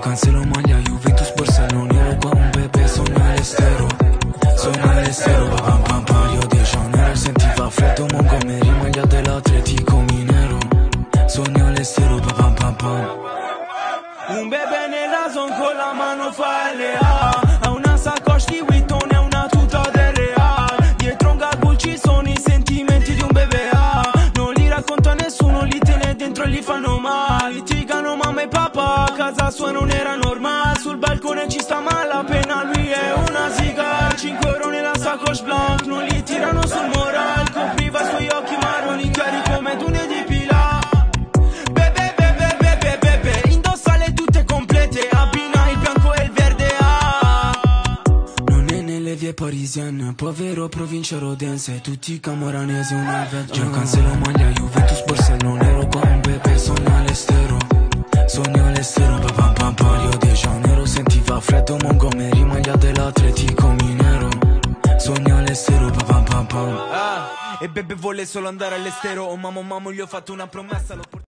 cancelo maglia Juventus, borsello nero qua un bebè, sogna all'estero. Sogna all'estero, pam pam pam, Rio de Janeiro. Sentiva freddo Montgomery, maglia dell'Atletico Minero. Sogna all'estero, pam pam pam. Un bebè nella zone con la mano fa LA. Ha una sacoche di Vuitton e una tuta del Real. Dietro un gabul ci sono i sentimenti di un bebè. Non li racconta nessuno, li tiene dentro e li fanno male. Litigano mamma e papà, a casa sua non era normale. Sul balcone ci sta malapena, lui è una ziga. 5 euro nella sacoche blanc, non li tirano sul moral. Copriva i suoi occhi marroni chiari come dune di pila. Bebe, bebe, bebe, bebe, indossa le tute complete, abbina il bianco e il verde. Non è nelle vie parisienne, povero provincia rodense, tutti camoranesi una vecchia. Io cancelo maglia Juventus, borsello nero qua un bebè, sogna all'estero. Sogna all'estero, pam pam pam, Rio de Janeiro. Sentiva freddo Montgomery, maglia dell'Atletico Minero. Sogna all'estero, pam pam pam. E bebe vuole solo andare all'estero. Oh mamma, gli ho fatto una promessa, l'ho